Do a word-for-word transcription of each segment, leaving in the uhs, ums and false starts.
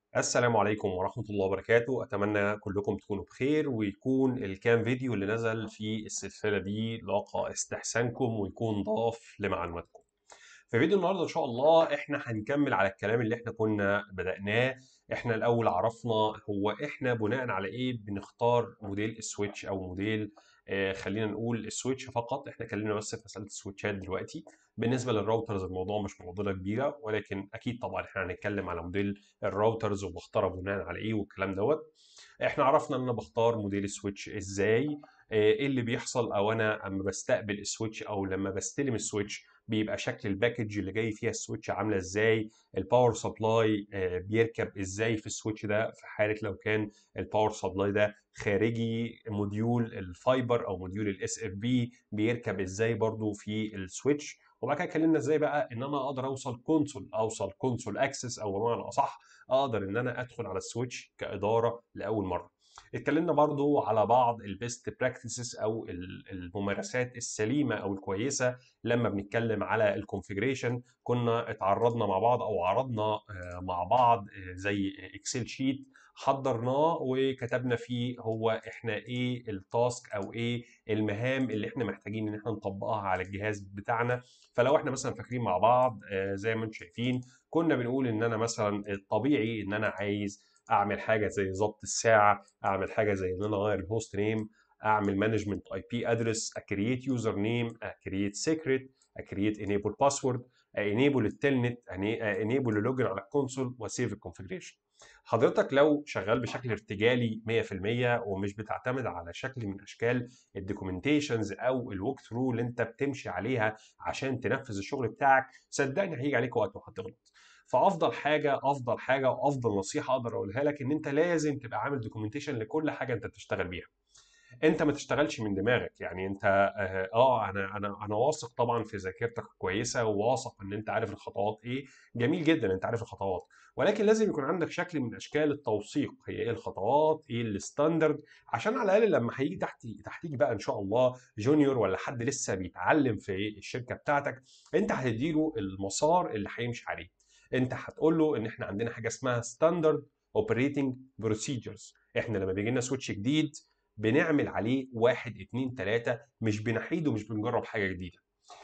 السلام عليكم ورحمة الله وبركاته، أتمنى كلكم تكونوا بخير ويكون الكام فيديو اللي نزل في السلسلة دي لاقى استحسانكم ويكون ضاف لمعلوماتكم. في فيديو النهارده إن شاء الله إحنا هنكمل على الكلام اللي إحنا كنا بدأناه. إحنا الأول عرفنا هو إحنا بناء على إيه بنختار موديل السويتش أو موديل آه خلينا نقول السويتش فقط. إحنا اتكلمنا بس في مسألة السويتشات دلوقتي. بالنسبة للراوترز الموضوع مش معضلة كبيرة، ولكن أكيد طبعا إحنا هنتكلم على موديل الراوترز وبختاره بناء على إيه والكلام دوت. احنا عرفنا ان انا بختار موديل السويتش ازاي. آه، ايه اللي بيحصل او انا اما بستقبل السويتش او لما بستلم السويتش بيبقى شكل الباكج اللي جاي فيها السويتش عامله ازاي. الباور سبلاي بيركب ازاي في السويتش ده في حاله لو كان الباور سبلاي ده خارجي. موديول الفايبر او موديول الاس اف بي بيركب ازاي برضو في السويتش. وبعد كده اتكلمنا ازاي بقى ان انا اقدر اوصل كونسول اوصل كونسول اكسس او بمعنى اصح اقدر ان انا ادخل على السويتش كاداره لاول مره. اتكلمنا برضو على بعض البيست براكتسز او الممارسات السليمه او الكويسه لما بنتكلم على الكونفيجريشن. كنا اتعرضنا مع بعض او عرضنا آه، مع بعض آه، زي اكسل شيت حضرناه وكتبنا فيه هو احنا ايه التاسك او ايه المهام اللي احنا محتاجين ان احنا نطبقها على الجهاز بتاعنا. فلو احنا مثلا فاكرين مع بعض آه، زي ما انتم شايفين كنا بنقول ان انا مثلا الطبيعي ان انا عايز اعمل حاجه زي ضبط الساعه، اعمل حاجه زي ان انا اغير الهوست نيم، اعمل مانجمنت اي بي ادرس، اكريت يوزر نيم، اكريت سيكريت، اكريت انيبل باسورد، انيبل التلنت، انيبل اللوجن على الكونسول وسيف الكونفجريشن. حضرتك لو شغال بشكل ارتجالي مية في المية ومش بتعتمد على شكل من اشكال الدوكيومنتيشنز او الوك ثرو اللي انت بتمشي عليها عشان تنفذ الشغل بتاعك، صدقني هيجي عليك وقت وهتغلط. فافضل حاجه افضل حاجه وافضل نصيحه اقدر اقولها لك ان انت لازم تبقى عامل دوكيومنتيشن لكل حاجه انت بتشتغل بيها. انت ما تشتغلش من دماغك، يعني انت اه آه، انا انا انا واثق طبعا في ذاكرتك كويسه وواثق ان انت عارف الخطوات ايه. جميل جدا انت عارف الخطوات، ولكن لازم يكون عندك شكل من اشكال التوثيق هي ايه الخطوات ايه الستاندرد، عشان على الاقل لما هيجي تحت تحتيك بقى ان شاء الله جونيور ولا حد لسه بيتعلم في الشركه بتاعتك، انت هتديله المسار اللي هيمشي عليه. انت هتقول له ان احنا عندنا حاجه اسمها ستاندرد اوبريتنج بروسيجرز. احنا لما بيجي لنا سويتش جديد بنعمل عليه واحد اتنين تلاتة، مش بنحيد ومش بنجرب حاجة جديدة.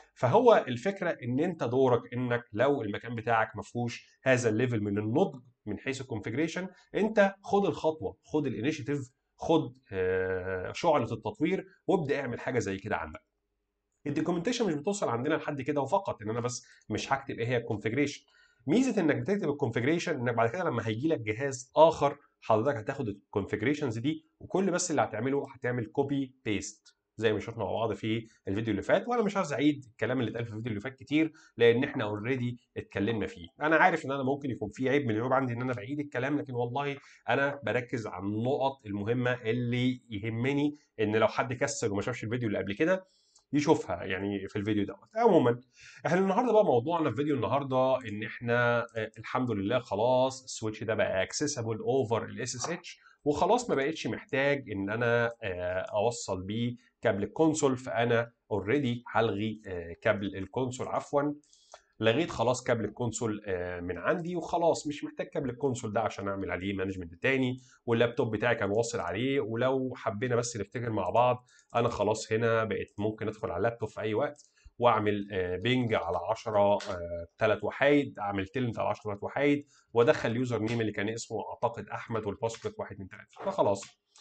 فهو الفكرة ان انت دورك انك لو المكان بتاعك ما فيهوش هذا الليفل من النضج من حيث الكونفيجريشن، انت خد الخطوة، خد الانيشيتيف، خد آه، شعلة التطوير وابدا اعمل حاجة زي كده عندك. الدوكيومنتيشن مش بتوصل عندنا لحد كده وفقط ان انا بس مش هكتب ايه هي الكونفيجريشن. ميزه انك بتكتب الكونفيجريشن انك بعد كده لما هيجي لك جهاز اخر حضرتك هتاخد الكونفيجريشنز دي وكل بس اللي هتعمله هتعمل كوبي بيست زي ما شفنا مع بعض في الفيديو اللي فات. وانا مش عايز اعيد الكلام اللي اتقال في الفيديو اللي فات كتير لان احنا اوريدي اتكلمنا فيه. انا عارف ان انا ممكن يكون في عيب من العيوب عندي ان انا بعيد الكلام، لكن والله انا بركز على النقط المهمه اللي يهمني ان لو حد كسل وما شافش الفيديو اللي قبل كده يشوفها يعني في الفيديو دوت. عموما احنا النهارده بقى موضوعنا في فيديو النهارده ان احنا آه، الحمد لله خلاص السويتش ده بقى اكسسبل اوفر الاس اس اتش، وخلاص ما بقتش محتاج ان انا آه، اوصل بيه كابل الكونسول. فانا اوريدي هلغي آه، كابل الكونسول عفوا، لغيت خلاص كابل الكونسول آه، من عندي وخلاص مش محتاج كابل الكونسول ده عشان اعمل عليه مانجمنت تاني. واللابتوب بتاعي كان واصل عليه، ولو حبينا بس نفتكر مع بعض انا خلاص هنا بقيت ممكن ادخل على اللابتوب في اي وقت واعمل آه، بينج على عشرة ثلاث وحايد، اعمل تلنت على عشرة ثلاث وحايد، وادخل اليوزر نيم اللي كان اسمه اعتقد احمد والباسورد واحد اتنين تلاته فخلاص،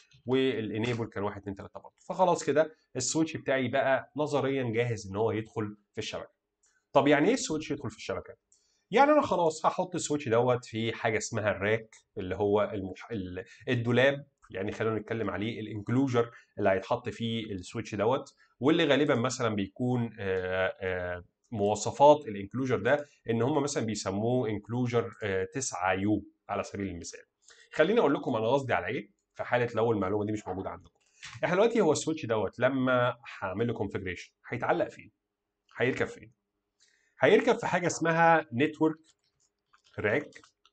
والانيبل كان واحد اتنين تلاته برضه. فخلاص كده السويتش بتاعي بقى نظريا جاهز ان هو يدخل في الشبكه. طب يعني ايه السويتش يدخل في الشبكه؟ يعني انا خلاص هحط السويتش دوت في حاجه اسمها الراك اللي هو المح... ال- الدولاب، يعني خلينا نتكلم عليه الانكلوجر اللي هيتحط فيه السويتش دوت. واللي غالبا مثلا بيكون آه، آه، مواصفات الانكلوجر ده ان هم مثلا بيسموه انكلوجر تسعة يو على سبيل المثال. خليني اقول لكم انا قصدي على ايه في حاله لو المعلومه دي مش موجوده عندكم. احنا دلوقتي هو السويتش دوت لما هعمل له كونفجريشن هيتعلق فين؟ هيركب فين؟ هيركب في حاجه اسمها نتورك راك.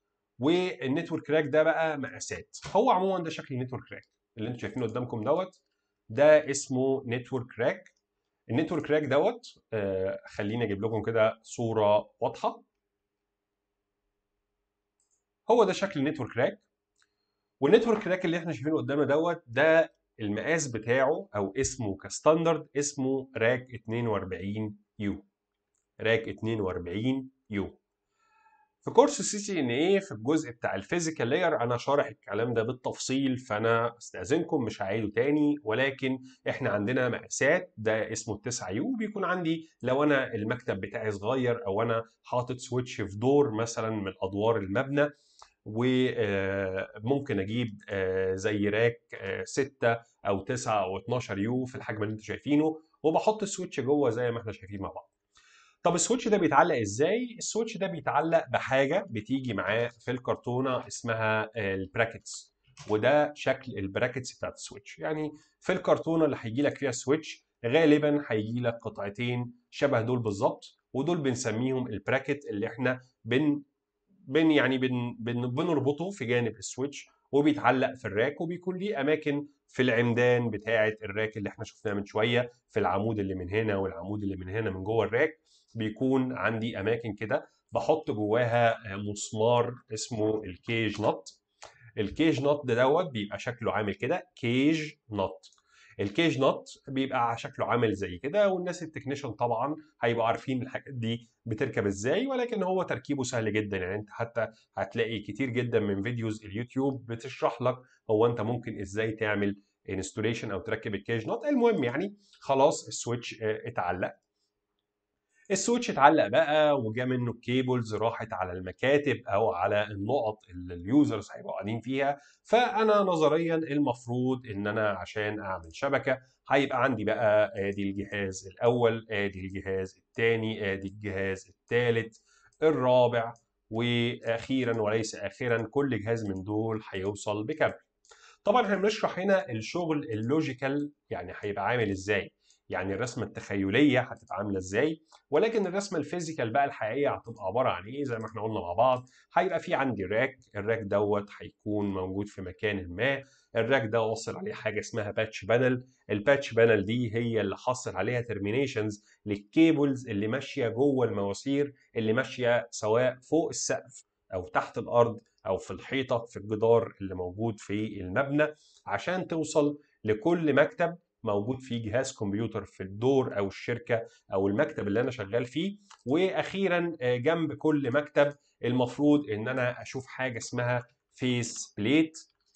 والنتورك راك ده بقى مقاسات. هو عموما ده شكل النتورك راك اللي انتوا شايفينه قدامكم دوت، ده اسمه نتورك راك. النتورك راك دوت آه خليني اجيب لكم كده صوره واضحه. هو ده شكل النتورك راك. والنتورك راك اللي احنا شايفينه قدامنا دوت ده المقاس بتاعه او اسمه كستاندرد اسمه راك اتنين واربعين يو. راك اتنين واربعين يو. في كورس السي سي ان اي في الجزء بتاع الفيزيكال لاير انا شارح الكلام ده بالتفصيل، فانا استاذنكم مش هعيده تاني، ولكن احنا عندنا مقاسات. ده اسمه التسعة يو. بيكون عندي لو انا المكتب بتاعي صغير او انا حاطط سويتش في دور مثلا من ادوار المبنى، وممكن اجيب آه، زي راك آه، ستة او تسعة او اتناشر يو في الحجم اللي انتم شايفينه، وبحط السويتش جوه زي ما احنا شايفين مع بعض. طب السويتش ده بيتعلق ازاي؟ السويتش ده بيتعلق بحاجه بتيجي معاه في الكرتونه اسمها البراكتس، وده شكل البراكتس بتاعت السويتش. يعني في الكرتونه اللي هيجي لك فيها السويتش غالبا هيجي لك قطعتين شبه دول بالظبط، ودول بنسميهم البراكت اللي احنا بن بن يعني بن بن بنربطه في جانب السويتش، وبيتعلق في الراك، وبيكون ليه اماكن في العمدان بتاعه الراك اللي احنا شفناها من شويه، في العمود اللي من هنا والعمود اللي من هنا من جوه الراك بيكون عندي اماكن كده بحط جواها مسمار اسمه الكيج نوت. الكيج نوت ده دوت بيبقى شكله عامل كده، كيج نوت. الكيج نوت بيبقى شكله عامل زي كده، والناس التكنيشن طبعا هيبقوا عارفين الحاجات دي بتركب ازاي، ولكن هو تركيبه سهل جدا. يعني انت حتى هتلاقي كتير جدا من فيديوز اليوتيوب بتشرح لك هو انت ممكن ازاي تعمل انستوليشن او تركب الكيج نوت. المهم يعني خلاص السويتش اه، اتعلق. السويتش اتعلق بقى وجا منه الكيبلز راحت على المكاتب او على النقط اللي اليوزرز هيبقوا قاعدين فيها. فانا نظريا المفروض ان انا عشان اعمل شبكه هيبقى عندي بقى ادي الجهاز الاول، ادي الجهاز الثاني، ادي الجهاز الثالث، الرابع، واخيرا وليس اخرا كل جهاز من دول هيوصل بكابل. طبعا احنا بنشرح هنا الشغل اللوجيكال يعني هيبقى عامل ازاي، يعني الرسمه التخيليه هتبقى عامله ازاي، ولكن الرسمه الفيزيكال بقى الحقيقيه هتبقى عباره عن ايه زي ما احنا قلنا مع بعض. هيبقى في عندي راك، الراك دوت هيكون موجود في مكان ما. الراك ده واصل عليه حاجه اسمها باتش بانل. الباتش بانل دي هي اللي حاصل عليها ترمينيشنز للكيبلز اللي ماشيه جوه المواسير، اللي ماشيه سواء فوق السقف او تحت الارض او في الحيطه في الجدار اللي موجود في المبنى، عشان توصل لكل مكتب موجود فيه جهاز كمبيوتر في الدور او الشركه او المكتب اللي انا شغال فيه. واخيرا جنب كل مكتب المفروض ان انا اشوف حاجه اسمها فيس بليت،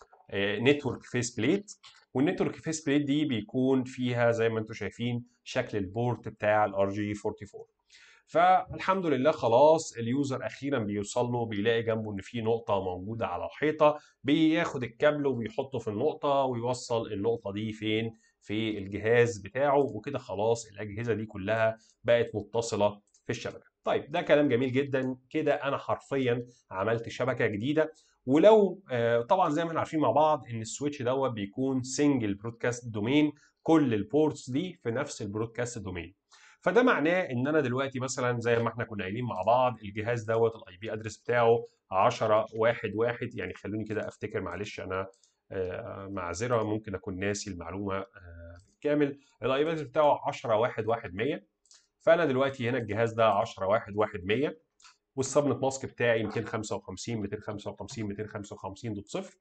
نتورك فيس بليت. والنتورك فيس بليت دي بيكون فيها زي ما انتم شايفين شكل البورت بتاع الار جي اربعة واربعين. فالحمد لله خلاص اليوزر اخيرا بيوصل له، بيلاقي جنبه ان في نقطه موجوده على الحيطه، بياخد الكابل وبيحطه في النقطه ويوصل النقطه دي فين؟ في الجهاز بتاعه، وكده خلاص الاجهزه دي كلها بقت متصله في الشبكه. طيب ده كلام جميل جدا كده، انا حرفيا عملت شبكه جديده. ولو آه، طبعا زي ما احنا عارفين مع بعض ان السويتش دوت بيكون سنجل برودكاست دومين، كل البورتس دي في نفس البرودكاست دومين. فده معناه ان انا دلوقتي مثلا زي ما احنا كنا قايلين مع بعض الجهاز دوت الاي بي ادرس بتاعه عشرة واحد واحد. يعني خلوني كده افتكر، معلش انا آه، معذره ممكن اكون ناسي المعلومه آه، بالكامل. الاي بي ادرس بتاعه عشرة واحد واحد مية. فانا دلوقتي هنا الجهاز ده عشرة واحد واحد مية، والسبنت ماسك بتاعي ميتين وخمسة وخمسين ميتين وخمسة وخمسين ميتين وخمسة وخمسين دوت صفر.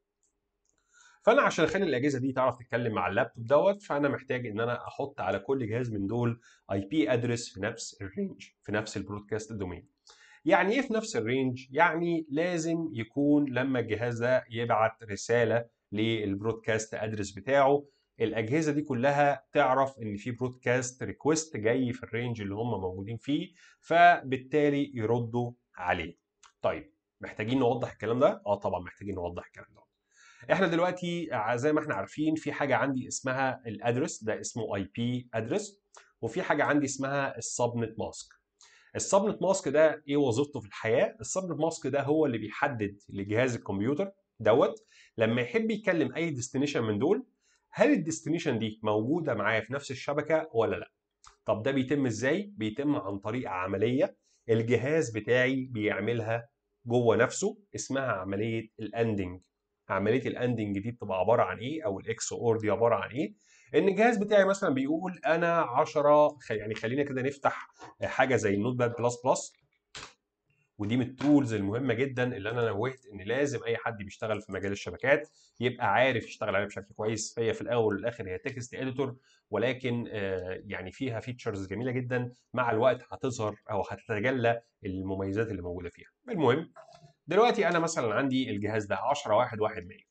فانا عشان اخلي الاجهزه دي تعرف تتكلم مع اللابتوب دوت، فانا محتاج ان انا احط على كل جهاز من دول اي بي ادرس في نفس الرينج، في نفس البرودكاست دومين. يعني ايه في نفس الرينج؟ يعني لازم يكون لما الجهاز ده يبعت رساله للبرودكاست ادرس بتاعه، الاجهزه دي كلها تعرف ان في برودكاست ريكوست جاي في الرينج اللي هم موجودين فيه، فبالتالي يردوا عليه. طيب محتاجين نوضح الكلام ده؟ اه طبعا محتاجين نوضح الكلام ده. احنا دلوقتي زي ما احنا عارفين في حاجه عندي اسمها الادرس، ده اسمه اي بي ادرس، وفي حاجه عندي اسمها السبنت ماسك. السبنت ماسك ده ايه وظيفته في الحياه؟ السبنت ماسك ده هو اللي بيحدد لجهاز الكمبيوتر دوت لما يحب يكلم اي ديستنيشن من دول، هل الديستنيشن دي موجوده معاه في نفس الشبكه ولا لا. طب ده بيتم ازاي؟ بيتم عن طريق عمليه الجهاز بتاعي بيعملها جوه نفسه، اسمها عمليه الاندنج. عمليه الاندنج دي بتبقى عباره عن ايه، او الاكس اور دي عباره عن ايه؟ ان الجهاز بتاعي مثلا بيقول انا عشرة، يعني خلينا كده نفتح حاجه زي النوت باد بلس بلس ودي من التولز المهمه جدا اللي انا نوهت ان لازم اي حد بيشتغل في مجال الشبكات يبقى عارف يشتغل عليها بشكل كويس. هي في الاول والاخر هي تكست اديتور، ولكن آه، يعني فيها فيتشرز جميله جدا مع الوقت هتظهر او هتتجلى المميزات اللي موجوده فيها. المهم دلوقتي انا مثلا عندي الجهاز ده عشرة واحد واحد مية،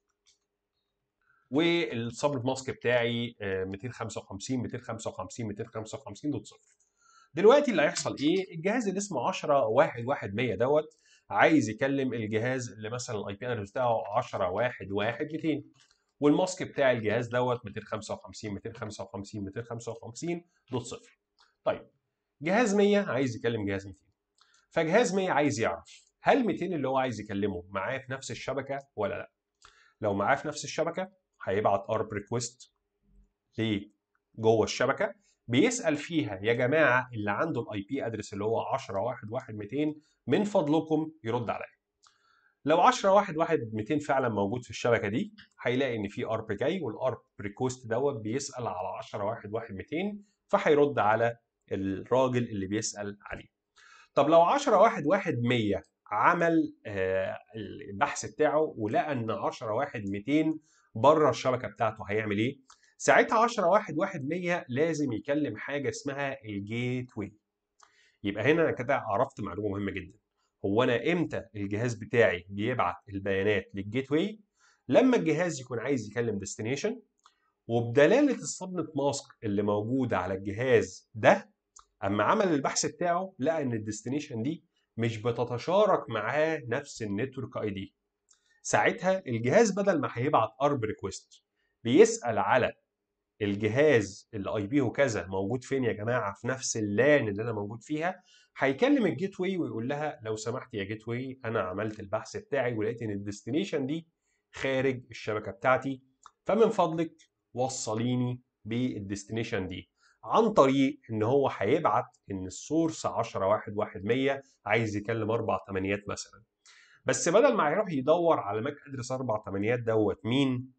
والسبنت ماسك بتاعي آه، مئتين وخمسة وخمسين مئتين وخمسة وخمسين مئتين وخمسة وخمسين دوت صفر. دلوقتي اللي هيحصل ايه؟ الجهاز اللي اسمه عشرة واحد واحد مية دوت عايز يكلم الجهاز اللي مثلا الاي بي ادرس بتاعه عشرة واحد واحد مئتين، والماسك بتاع الجهاز دوت مئتين وخمسة وخمسين مئتين وخمسة وخمسين مئتين وخمسة وخمسين دوت صفر. طيب جهاز مية عايز يكلم جهاز مئتين، فجهاز مية عايز يعرف هل مئتين اللي هو عايز يكلمه معاه في نفس الشبكه ولا لا. لو معاه في نفس الشبكه هيبعت ارب ريكويست ليه جوه الشبكه بيسال فيها يا جماعه اللي عنده الاي بي ادرس اللي هو عشرة واحد واحد مئتين من فضلكم يرد عليا. لو عشرة واحد واحد مئتين فعلا موجود في الشبكه دي هيلاقي ان في ارب جاي، والارب ريكوست دوت بيسال على عشرة واحد واحد مئتين، فهيرد على الراجل اللي بيسال عليه. طب لو عشرة واحد واحد مية عمل آه، البحث بتاعه ولقى ان عشرة واحد مئتين بره الشبكه بتاعته هيعمل ايه؟ ساعتها عشرة واحد واحد مية لازم يكلم حاجه اسمها الجيت واي. يبقى هنا انا كده عرفت معلومه مهمه جدا. هو انا امتى الجهاز بتاعي بيبعت البيانات للجيت واي؟ لما الجهاز يكون عايز يكلم ديستنيشن، وبدلاله السبنت ماسك اللي موجوده على الجهاز ده اما عمل البحث بتاعه لقى ان الديستنيشن دي مش بتتشارك معاه نفس النتورك اي دي. ساعتها الجهاز بدل ما هيبعت ارب ريكويست بيسال على الجهاز الاي بي وكذا موجود فين يا جماعه في نفس اللان اللي انا موجود فيها، هيكلم الجيت واي ويقول لها لو سمحت يا جيت واي انا عملت البحث بتاعي ولقيت ان الديستنيشن دي خارج الشبكه بتاعتي، فمن فضلك وصليني بالديستنيشن دي، عن طريق ان هو هيبعت ان السورس عشرة واحد واحد مية عايز يكلم اربع تمانيات مثلا. بس بدل ما هيروح يدور على ماك ادرس اربع تمانيات دوت مين،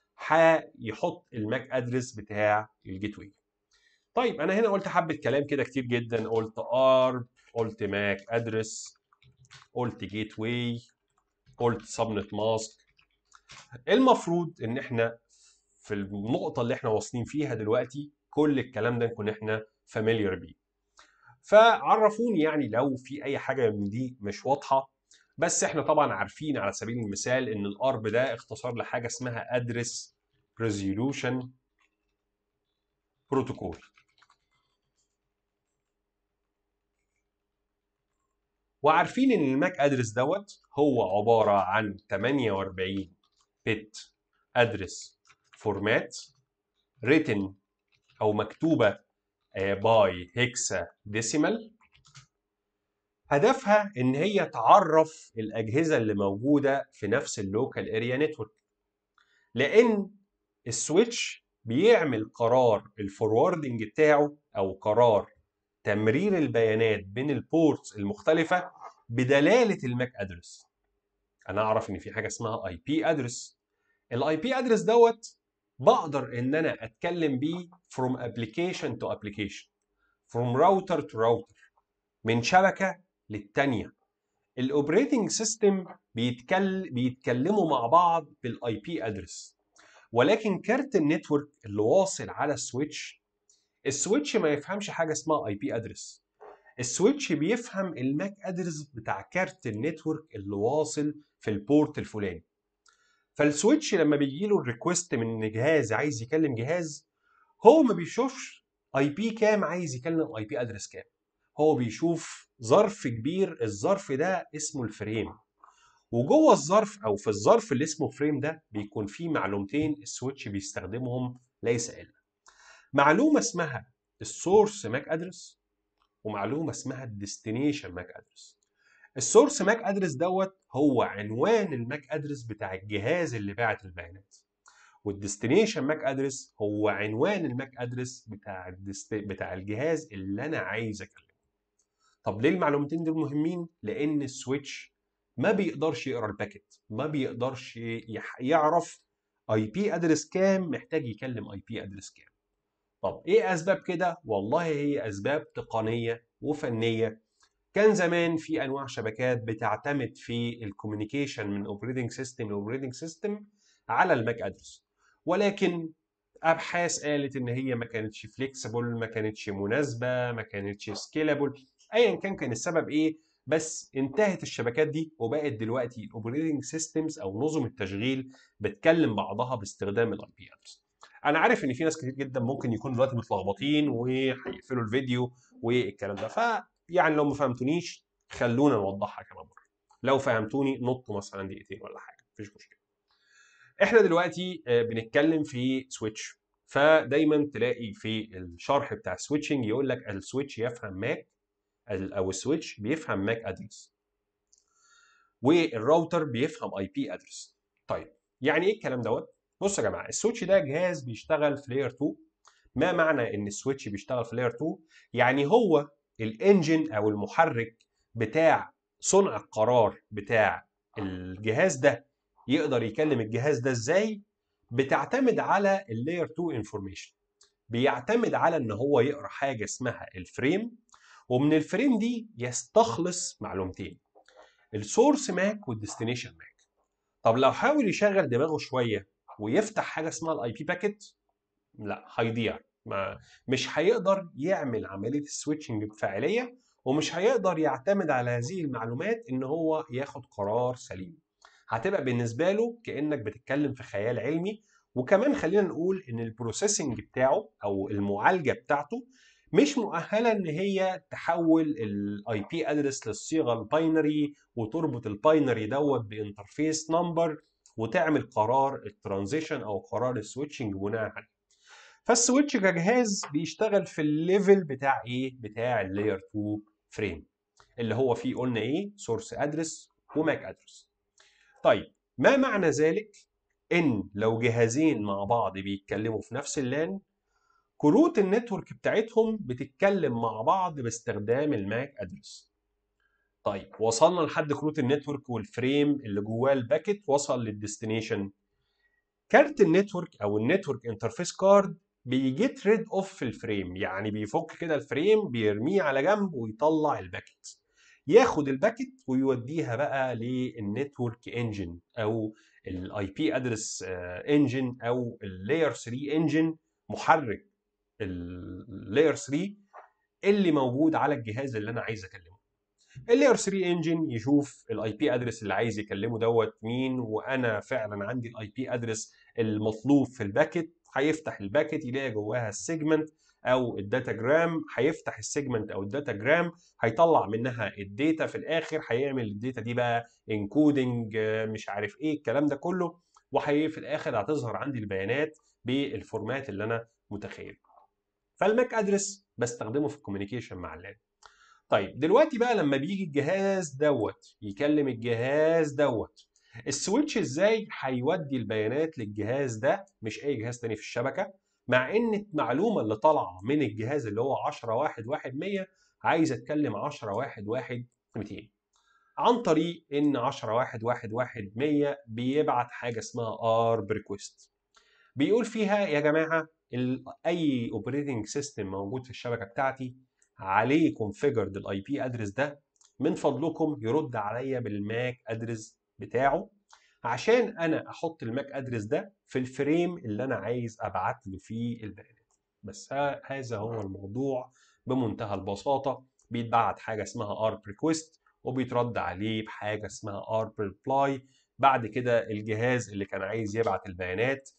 هيحط الماك ادرس بتاع الجيت واي. طيب انا هنا قلت حبه كلام كده كتير جدا، قلت ارب، قلت ماك ادرس، قلت جيت واي، قلت سبنت ماسك. المفروض ان احنا في النقطه اللي احنا واصلين فيها دلوقتي كل الكلام ده نكون احنا فاميليار بيه. فعرفوني يعني لو في اي حاجه من دي مش واضحه. بس احنا طبعا عارفين على سبيل المثال ان الارب ده اختصار لحاجه اسمها ادرس ريزولوشن بروتوكول. وعارفين ان الماك ادرس دوت هو عباره عن تمنية واربعين بت ادرس فورمات ريتن او مكتوبه باي هيكسا ديسيمال. هدفها ان هي تعرف الاجهزه اللي موجوده في نفس اللوكال اريا نتورك، لان السويتش بيعمل قرار الفوروردنج بتاعه او قرار تمرير البيانات بين البورتس المختلفه بدلاله الماك ادرس. انا اعرف ان في حاجه اسمها اي بي ادرس. الاي بي ادرس دوت بقدر ان انا اتكلم بيه from application to application، from router to router، من شبكه للتانيه. الاوبريتنج سيستم بيتكلم بيتكلموا مع بعض بالاي بي ادرس، ولكن كارت النتورك اللي واصل على السويتش، السويتش ما يفهمش حاجه اسمها اي بي ادرس. السويتش بيفهم الماك ادرس بتاع كارت النتورك اللي واصل في البورت الفلاني. فالسويتش لما بيجي له الريكوست من جهاز عايز يكلم جهاز، هو ما بيشوفش اي بي كام عايز يكلم اي بي ادرس كام، هو بيشوف ظرف كبير، الظرف ده اسمه الفريم، وجوه الظرف او في الظرف اللي اسمه فريم ده بيكون فيه معلومتين السويتش بيستخدمهم ليس الا معلومه اسمها السورس ماك ادرس، ومعلومه اسمها الديستنيشن ماك ادرس. السورس ماك ادرس دوت هو عنوان الماك ادرس بتاع الجهاز اللي باعت البيانات، والديستنيشن ماك ادرس هو عنوان الماك ادرس بتاع الدست... بتاع الجهاز اللي انا عايز اكلمه. طب ليه المعلومتين دول مهمين؟ لان السويتش ما بيقدرش يقرا الباكت، ما بيقدرش يح... يعرف اي بي ادرس كام محتاج يكلم اي بي ادرس كام. طب ايه اسباب كده؟ والله هي اسباب تقنيه وفنيه كان زمان في انواع شبكات بتعتمد في الكوميونيكيشن من اوبريتنج سيستم لاوبريتنج سيستم على الماك ادرس، ولكن ابحاث قالت ان هي ما كانتش فليكسيبل، ما كانتش مناسبه، ما كانتش سكيلابل، ايا كان كان السبب ايه. بس انتهت الشبكات دي وبقت دلوقتي الاوبريتنج سيستمز او نظم التشغيل بتكلم بعضها باستخدام الاي بي ادرس. انا عارف ان في ناس كتير جدا ممكن يكونوا دلوقتي متلخبطين وهيقفلوا الفيديو والكلام ده، فيعني لو ما فهمتونيش خلونا نوضحها كمان مره، لو فهمتوني نطوا مثلا دقيقتين ولا حاجه مفيش مشكله. احنا دلوقتي آه، بنتكلم في سويتش، فدايما تلاقي في الشرح بتاع السويتشنج يقول لك السويتش يفهم ماك، او السويتش بيفهم ماك ادرس، والراوتر بيفهم اي بي ادرس. طيب يعني ايه الكلام دوت؟ بصوا يا جماعه، السويتش ده جهاز بيشتغل في لاير اتنين. ما معنى ان السويتش بيشتغل في لاير اتنين؟ يعني هو الانجن او المحرك بتاع صنع القرار بتاع الجهاز ده، يقدر يكلم الجهاز ده ازاي؟ بتعتمد على اللاير اتنين انفورميشن. بيعتمد على ان هو يقرا حاجه اسمها الفريم، ومن الفريم دي يستخلص معلومتين: السورس ماك والديستنيشن ماك. طب لو حاول يشغل دماغه شويه ويفتح حاجه اسمها الاي بي باكيت، لا هيضيع، ما مش هيقدر يعمل عمليه السويتشنج بفاعليه، ومش هيقدر يعتمد على هذه المعلومات ان هو ياخد قرار سليم. هتبقى بالنسبه له كانك بتتكلم في خيال علمي. وكمان خلينا نقول ان البروسيسنج بتاعه او المعالجه بتاعته مش مؤهله ان هي تحول الاي بي ادرس للصيغه الباينري وتربط الباينري دوت بانترفيس نمبر وتعمل قرار الترانزيشن او قرار السويتشنج بناء عليه. فالسويتش كجهاز بيشتغل في الليفل بتاع ايه؟ بتاع اللاير اتنين فريم، اللي هو فيه قلنا ايه؟ سورس ادرس وماك ادرس. طيب ما معنى ذلك؟ ان لو جهازين مع بعض بيتكلموا في نفس اللان، كروت النتورك بتاعتهم بتتكلم مع بعض باستخدام الماك ادرس. طيب وصلنا لحد كروت النتورك والفريم اللي جواه الباكت، وصل للديستنيشن. كارت النتورك او النتورك انترفيس كارد بيجيت ريد اوف في الفريم، يعني بيفك كده الفريم بيرميه على جنب ويطلع الباكت، ياخد الباكت ويوديها بقى للنتورك انجن او الاي بي ادرس انجن او اللاير تلاتة انجن، محرك اللاير تلاتة اللي موجود على الجهاز اللي انا عايز اكلمه. اللاير تلاتة انجن يشوف الاي بي ادرس اللي عايز يكلمه دوت مين، وانا فعلا عندي الاي بي ادرس المطلوب في الباكت. هيفتح الباكت يلاقي جواها السيجمنت او الداتا جرام، هيفتح السيجمنت او الداتا جرام هيطلع منها الداتا في الاخر، هيعمل الداتا دي بقى انكودنج مش عارف ايه الكلام ده كله، وهي في الاخر هتظهر عندي البيانات بالفورمات اللي انا متخيله. فالماك ادرس بستخدمه في الكوميونيكيشن مع اللان. طيب دلوقتي بقى لما بيجي الجهاز دوت يكلم الجهاز دوت، السويتش ازاي هيودي البيانات للجهاز ده مش اي جهاز تاني في الشبكه، مع ان المعلومه اللي طالعه من الجهاز اللي هو عشرة واحد واحد مية عايز اتكلم عشرة واحد واحد ميتين، عن طريق ان عشرة واحد واحد واحد مية بيبعت حاجه اسمها ارب ريكويست، بيقول فيها يا جماعه ال- اي اوبريتنج سيستم موجود في الشبكه بتاعتي عليه كونفيجرد الاي بي ادرس ده، من فضلكم يرد عليا بالماك ادرس بتاعه عشان انا احط الماك ادرس ده في الفريم اللي انا عايز ابعت له فيه البيانات. بس ها- هذا هو الموضوع بمنتهى البساطه. بيتبعت حاجه اسمها ارب ريكويست وبيترد عليه بحاجه اسمها ارب ريبلاي. بعد كده الجهاز اللي كان عايز يبعت البيانات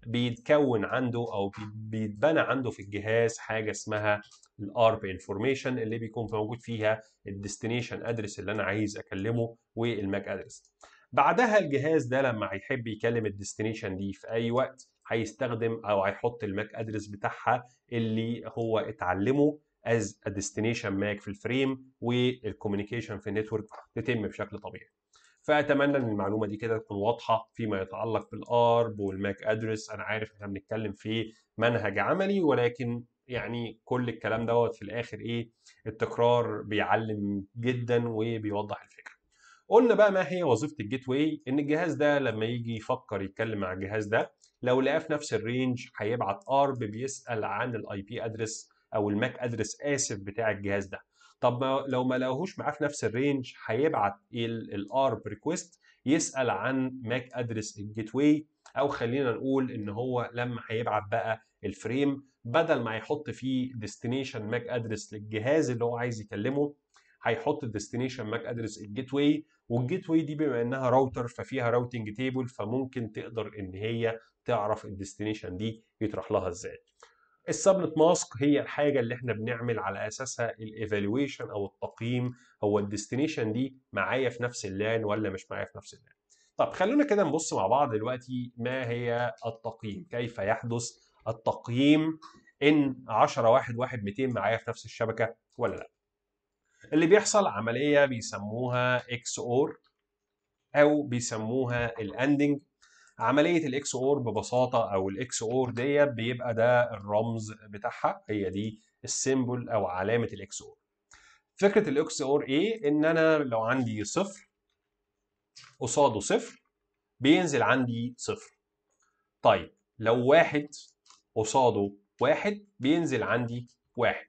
بيتكون عنده او بي- بيتبنى عنده في الجهاز حاجه اسمها الارب انفورميشن اللي بيكون موجود فيها الديستنيشن ادرس اللي انا عايز اكلمه والماك ادرس. بعدها الجهاز ده لما هيحب يكلم الديستنيشن دي في اي وقت هيستخدم او هيحط الماك ادرس بتاعها اللي هو اتعلمه از ا ديستنيشن ماك في الفريم، والكوميونيكيشن في النتورك تتم بشكل طبيعي. فاتمنى ان المعلومه دي كده تكون واضحه فيما يتعلق بالارب والماك ادرس. انا عارف احنا بنتكلم في منهج عملي، ولكن يعني كل الكلام دوت في الاخر ايه؟ التكرار بيعلم جدا وبيوضح الفكره. قلنا بقى ما هي وظيفه الجيت واي، ان الجهاز ده لما يجي يفكر يتكلم مع الجهاز ده لو لقاه في نفس الرينج هيبعت ارب بيسال عن الاي بي ادرس او الماك ادرس اسف بتاع الجهاز ده. طب ما لو ما لقوهوش معاه في نفس الرينج هيبعت الارب ريكويست يسال عن ماك ادرس الجيت واي، او خلينا نقول ان هو لما هيبعت بقى الفريم بدل ما هيحط فيه ديستنيشن ماك ادرس للجهاز اللي هو عايز يكلمه، هيحط الديستنيشن ماك ادرس الجيت واي. والجيت واي دي بما انها راوتر ففيها راوتنج تيبل، فممكن تقدر ان هي تعرف الديستنيشن دي يطرح لها ازاي. السبنت ماسك هي الحاجه اللي احنا بنعمل على اساسها الايفالويشن او التقييم، هو الديستنيشن دي معايا في نفس اللان ولا مش معايا في نفس اللان. طب خلونا كده نبص مع بعض دلوقتي ما هي التقييم، كيف يحدث التقييم ان عشرة واحد واحد ميتين معايا في نفس الشبكه ولا لا. اللي بيحصل عمليه بيسموها اكس اور او بيسموها الاندنج. عمليه الاكس اور ببساطه او الاكس اور ديت بيبقى ده الرمز بتاعها، هي دي السيمبل او علامه الاكس اور. فكره الاكس اور ايه؟ ان انا لو عندي صفر قصاده صفر بينزل عندي صفر. طيب لو واحد قصاده واحد بينزل عندي واحد.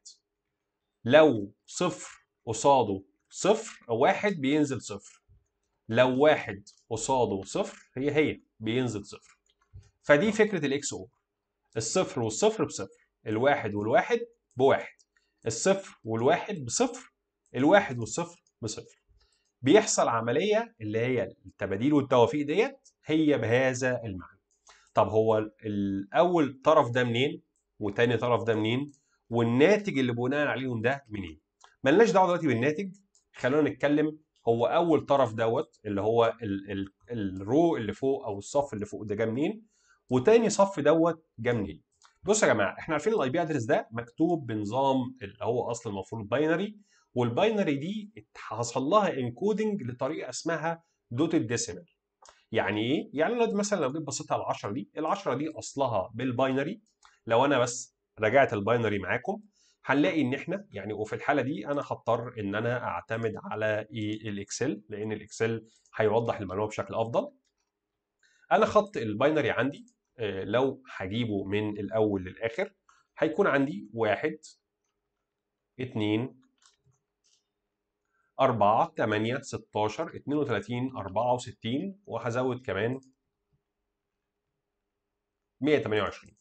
لو صفر قصاده صفر او واحد بينزل صفر. لو واحد قصاده صفر هي هي بينزل صفر. فدي فكره الاكس اور. الصفر والصفر بصفر، الواحد والواحد بواحد، الصفر والواحد بصفر، الواحد والصفر بصفر. بيحصل عمليه اللي هي التباديل والتوافيق ديت هي بهذا المعنى. طب هو الاول طرف ده منين وتاني طرف ده منين والناتج اللي بناء عليهم ده منين؟ ملناش دعوه دلوقتي بالناتج، خلونا نتكلم. هو اول طرف دوت اللي هو ال ال الرو اللي فوق او الصف اللي فوق ده جه منين، وتاني صف دوت جه منين. بصوا يا جماعه، احنا عارفين الاي بي ادرس ده مكتوب بنظام اللي هو اصلا المفروض باينري، والباينري دي حصل لها انكودنج لطريقه اسمها دوتد ديسيمال. يعني ايه؟ يعني انا مثلا لو جيت بصيت على ال عشرة دي، ال عشرة دي اصلها بالباينري. لو انا بس رجعت الباينري معاكم هنلاقي ان احنا يعني، وفي الحاله دي انا هضطر ان انا اعتمد على ايه؟ الاكسل، لان الاكسل هيوضح المعلومه بشكل افضل. انا خط الباينري عندي آه، لو هجيبه من الاول للاخر هيكون عندي واحد اتنين أربعة تمانية ستاشر اتنين وتلاتين أربعة وستين وهزود كمان مية وتمانية وعشرين.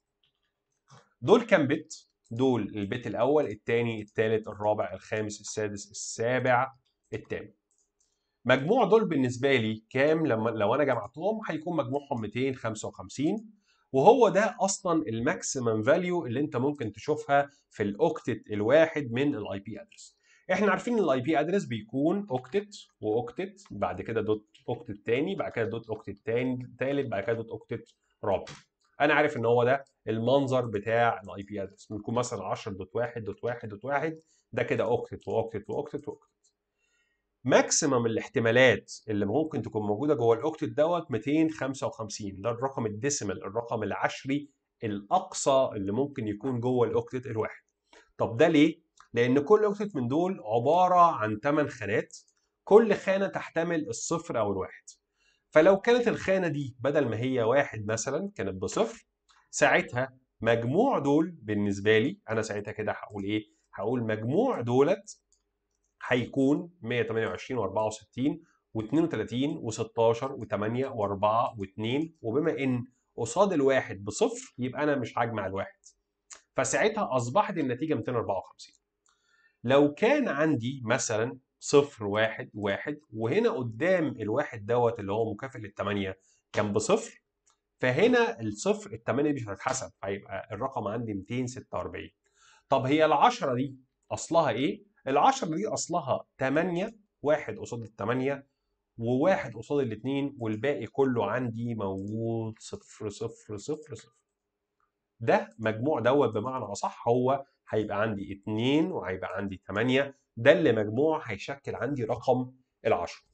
دول كام بت؟ دول البت الاول الثاني الثالث الرابع الخامس السادس السابع الثامن. مجموع دول بالنسبه لي كام؟ لما لو انا جمعتهم هيكون مجموعهم ميتين وخمسة وخمسين، وهو ده اصلا الماكسيمم فاليو اللي انت ممكن تشوفها في الاوكتت الواحد من الاي بي ادرس. احنا عارفين ان الاي بي ادرس بيكون اوكتت واوكتت، بعد كده دوت اوكتت تاني، بعد كده دوت اوكتت تاني تالت، بعد كده دوت اوكتت رابع. انا عارف ان هو ده المنظر بتاع الاي بي ادرس، بيكون مثلا عشرة دوت واحد دوت واحد دوت واحد، ده كده اوكتت واوكتت واوكتت واوكتت. ماكسيمم الاحتمالات اللي ممكن تكون موجوده جوه الاوكتت دوت ميتين وخمسة وخمسين، ده الرقم الديسيمال، الرقم العشري الاقصى اللي ممكن يكون جوه الاوكتت الواحد. طب ده ليه؟ لان كل اوكتت من دول عباره عن ثمانية خانات، كل خانه تحتمل الصفر او الواحد. فلو كانت الخانه دي بدل ما هي واحد مثلا كانت بصفر، ساعتها مجموع دول بالنسبه لي انا ساعتها كده هقول ايه؟ هقول مجموع دولت هيكون مية وتمانية وعشرين وأربعة وستين واثنين وثلاثين وستاشر وثمانية وأربعة واثنين، وبما ان قصاد الواحد بصفر يبقى انا مش هجمع الواحد، فساعتها اصبحت النتيجه ميتين وأربعة وخمسين. لو كان عندي مثلا صفر واحد واحد وهنا قدام الواحد دوت اللي هو مكافئ للثمانيه كان بصفر، فهنا الصفر الثمانيه مش هتتحسب، هيبقى الرقم عندي ميتين وستة وأربعين. طب هي ال عشرة دي اصلها ايه؟ ال عشرة دي اصلها تمانية، واحد قصاد الثمانيه وواحد قصاد الاثنين والباقي كله عندي موجود صفر صفر صفر صفر. ده مجموع دوت بمعنى اصح هو هيبقى عندي اتنين وهيبقى عندي تمانية، ده اللي مجموع هيشكل عندي رقم العشرة.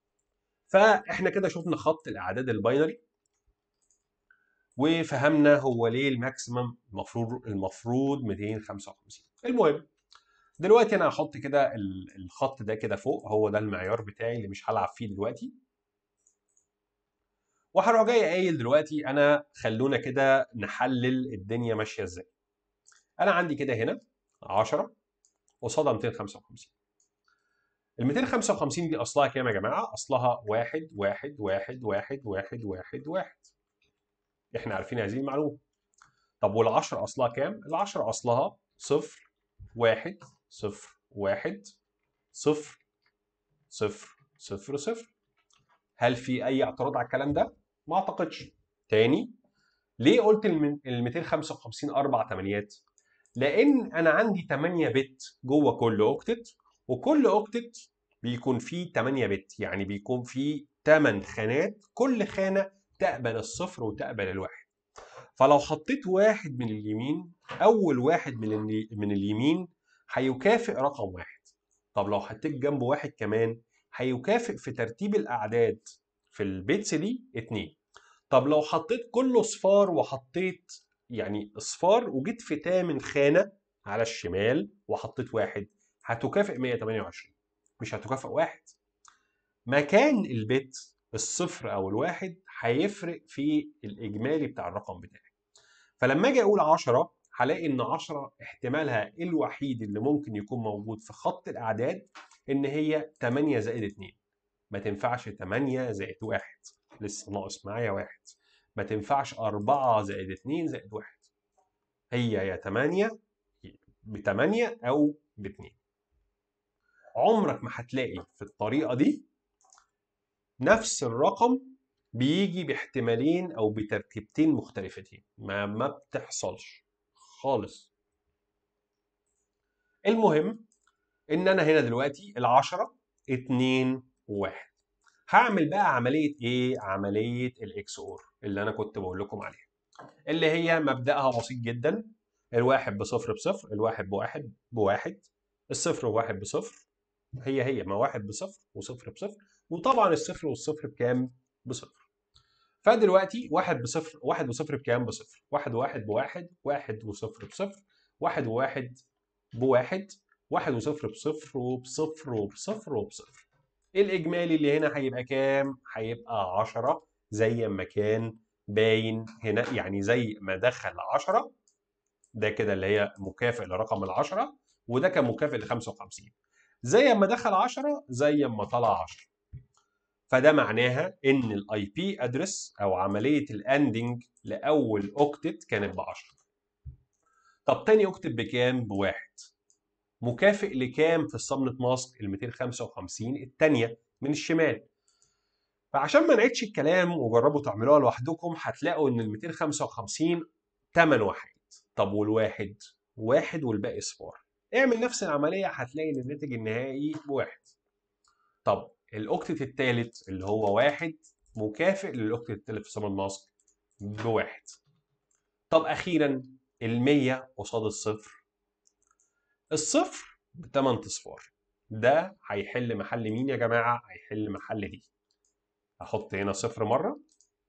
فاحنا كده شفنا خط الاعداد الباينري وفهمنا هو ليه الماكسيمم المفروض المفروض ميتين وخمسة وخمسين. المهم دلوقتي انا هحط كده الخط ده كده فوق، هو ده المعيار بتاعي اللي مش هلعب فيه دلوقتي. وهروح جاي قايل دلوقتي انا خلونا كده نحلل الدنيا ماشيه ازاي. انا عندي كده هنا عشرة قصادها مئتين وخمسة وخمسين. ال مئتين وخمسة وخمسين دي اصلها كام يا جماعه؟ اصلها واحد واحد واحد واحد واحد واحد واحد. احنا عارفين هذه المعلومه. طب وال10 اصلها كام؟ ال10 اصلها صفر واحد صفر واحد صفر صفر صفر صفر. هل في اي اعتراض على الكلام ده؟ ما اعتقدش. تاني، ليه قلت ال مئتين وخمسة وخمسين اربع تمانيات؟ لان انا عندي تمانية بت جوه كل اوكتت، وكل اوكتت بيكون فيه تمانية بت، يعني بيكون فيه تمن خانات، كل خانه تقبل الصفر وتقبل الواحد. فلو حطيت واحد من اليمين، اول واحد من من اليمين هيكافئ رقم واحد. طب لو حطيت جنبه واحد كمان هيكافئ في ترتيب الاعداد في البيتس دي اتنين. طب لو حطيت كله صفار وحطيت يعني اصفار وجيت في تامن خانه على الشمال وحطيت واحد، هتكافئ مئة وثمانية وعشرين، مش هتكافئ واحد. مكان البت الصفر او الواحد هيفرق في الاجمالي بتاع الرقم بتاعي. فلما اجي اقول عشرة هلاقي ان عشرة احتمالها الوحيد اللي ممكن يكون موجود في خط الاعداد ان هي تمانية زائد اتنين. ما تنفعش تمانية زائد واحد، لسه ناقص معايا واحد. ما تنفعش أربعة زائد اتنين زائد واحد. هي يا تمانية ب تمانية او ب اتنين. عمرك ما هتلاقي في الطريقه دي نفس الرقم بيجي باحتمالين او بتركيبتين مختلفتين، ما ما بتحصلش خالص. المهم ان انا هنا دلوقتي العشرة اتنين وواحد. هعمل بقى عمليه ايه؟ عمليه الاكس اور اللي انا كنت بقول لكم عليها، اللي هي مبدأها بسيط جدا. الواحد بصفر بصفر، الواحد بواحد بواحد، الصفر وواحد بصفر. هي هي ما واحد بصفر وصفر بصفر، وطبعا الصفر والصفر بكام؟ بصفر. فدلوقتي واحد بصفر، واحد وصفر بكام؟ بصفر. واحد وواحد بواحد، واحد وصفر بصفر، واحد وواحد بواحد، واحد وصفر بصفر وبصفر وبصفر وبصفر. الإجمالي اللي هنا هيبقى كام؟ هيبقى عشرة زي ما كان باين هنا، يعني زي ما دخل عشرة ده كده اللي هي مكافئ لرقم العشرة، وده كان مكافئ ل خمسة وخمسين. زي ما دخل عشرة زي ما طلع عشرة. فده معناها ان الاي بي ادرس او عمليه الاندنج لاول اوكتت كانت ب عشرة. طب تاني اوكتت بكام؟ بواحد. مكافئ لكام في السبنت ماسك؟ ال مئتين وخمسة وخمسين الثانيه من الشمال. فعشان ما نعيدش الكلام وجربوا تعملوها لوحدكم، هتلاقوا ان ال مئتين وخمسة وخمسين تمن وحيد. طب والواحد؟ واحد والباقي صفار. اعمل نفس العمليه هتلاقي ان الناتج النهائي بواحد. طب الاوكتت الثالث اللي هو واحد مكافئ للاوكتت الثالث في سبنت ماسك بواحد. طب اخيرا ال مية قصاد الصفر. الصفر بتمن اصفار. ده هيحل محل مين يا جماعه؟ هيحل محل دي. احط هنا صفر مره،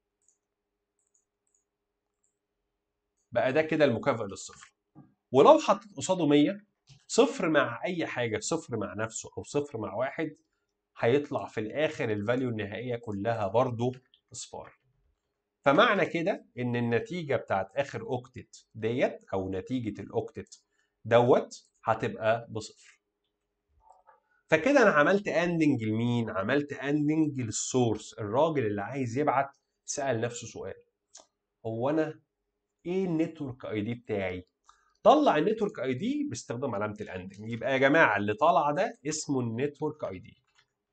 بقى ده كده المكافئ للصفر. ولو حطيت قصاده مية، صفر مع اي حاجه، صفر مع نفسه او صفر مع واحد، هيطلع في الاخر الفاليو النهائيه كلها برضو اصفار. فمعنى كده ان النتيجه بتاعت اخر اوكتت ديت او نتيجه الاوكتت دوت هتبقى بصفر. فكده انا عملت اندنج لمين؟ عملت اندنج للسورس. الراجل اللي عايز يبعت سأل نفسه سؤال: هو انا ايه النتورك اي دي بتاعي؟ طلع النتورك اي دي باستخدام علامه الاندنج. يبقى يا جماعه اللي طالع ده اسمه النتورك اي دي.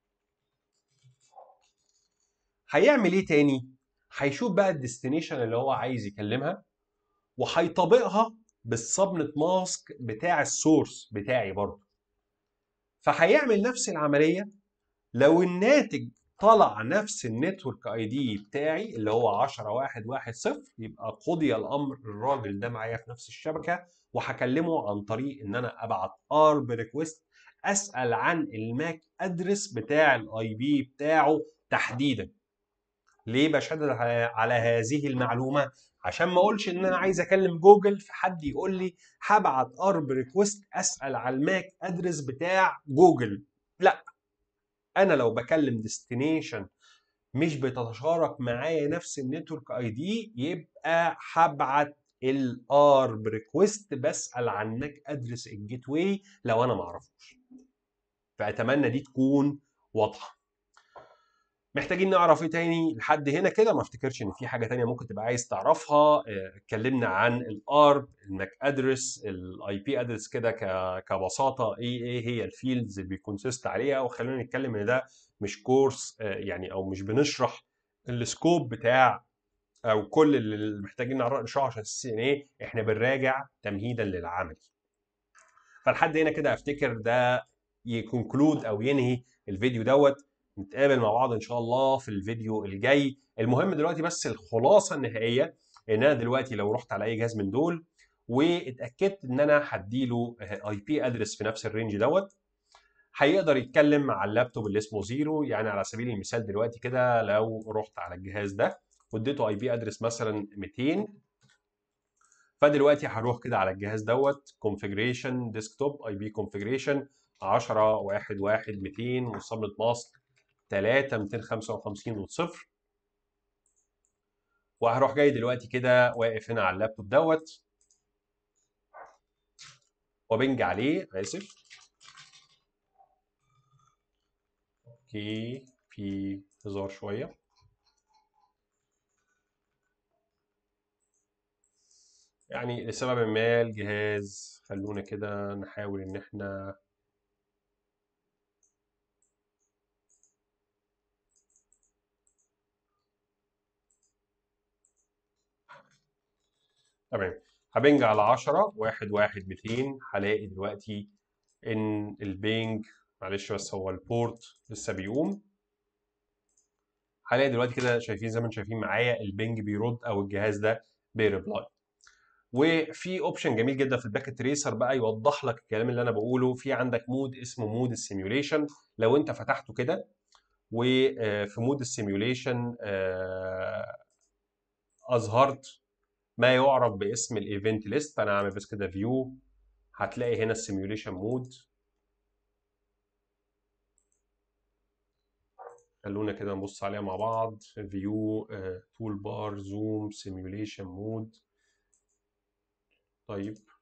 هيعمل ايه تاني؟ هيشوف بقى الديستنيشن اللي هو عايز يكلمها وهيطبقها بالسبنت ماسك بتاع السورس بتاعي برضه. فهيعمل نفس العمليه. لو الناتج طلع نفس النتورك اي دي بتاعي اللي هو عشرة واحد واحد صفر، يبقى قضي الامر، الراجل ده معايا في نفس الشبكه، وهكلمه عن طريق ان انا ابعت ارب ريكويست اسال عن الماك ادرس بتاع الاي بي بتاعه تحديدا. ليه بشدد على هذه المعلومه؟ عشان ما اقولش ان انا عايز اكلم جوجل فحد يقول لي هبعت ارب ريكويست اسال على الماك ادرس بتاع جوجل. لا، انا لو بكلم ديستنيشن مش بتتشارك معايا نفس النتورك اي دي، يبقى هبعت الارب ريكوست بسال عن ماك ادرس الجيت واي لو انا ما اعرفوش. فاتمنى دي تكون واضحه. محتاجين نعرف ايه تاني لحد هنا كده؟ ما افتكرش ان في حاجه تانية ممكن تبقى عايز تعرفها. اه، اتكلمنا عن الارب، الماك ادرس، الاي بي ادرس كده ك- كبساطه، ايه ايه هي الفيلدز اللي بيكونسيست عليها. وخلينا نتكلم ان ده مش كورس، اه، يعني او مش بنشرح السكوب بتاع او كل اللي محتاجين نشرحه عشان السي ان ايه، احنا بنراجع تمهيدا للعملي. فلحد هنا كده افتكر ده يكونكلود او ينهي الفيديو دوت. نتقابل مع بعض ان شاء الله في الفيديو الجاي. المهم دلوقتي بس الخلاصه النهائيه، ان انا دلوقتي لو رحت على اي جهاز من دول واتاكدت ان انا هديله اي بي ادرس في نفس الرينج دوت، هيقدر يتكلم مع اللابتوب اللي اسمه زيرو. يعني على سبيل المثال دلوقتي كده لو رحت على الجهاز ده واديته اي بي ادرس مثلا مئتين، فدلوقتي هروح كده على الجهاز دوت كونفيجريشن ديسكتوب اي بي كونفيجريشن عشرة واحد واحد مئتين والسبنت ماسك ثلاثة مئتين وخمسة وخمسين وصفر. وهروح جاي دلوقتي كده واقف هنا على اللابتوب دوت وبنج عليه، اسف. اوكي، في هزار شويه. يعني لسبب ما الجهاز، خلونا كده نحاول ان احنا تمام. هبنج على عشرة واحد واحد مئتين، هلاقي دلوقتي ان البينج، معلش بس هو البورت لسه بيقوم. هلاقي دلوقتي كده، شايفين زي ما انتم شايفين معايا البينج بيرد او الجهاز ده بيريبلاي. وفي اوبشن جميل جدا في الباكيت تريسر بقى يوضح لك الكلام اللي انا بقوله. في عندك مود اسمه مود السيميوليشن، لو انت فتحته كده وفي مود السيميوليشن اظهرت ما يعرف باسم الايفنت ليست، فانا هعمل بس كده فيو، هتلاقي هنا السيميوليشن مود. خلونا كده نبص عليها مع بعض. فيو، تول بار، زوم، سيميوليشن مود. طيب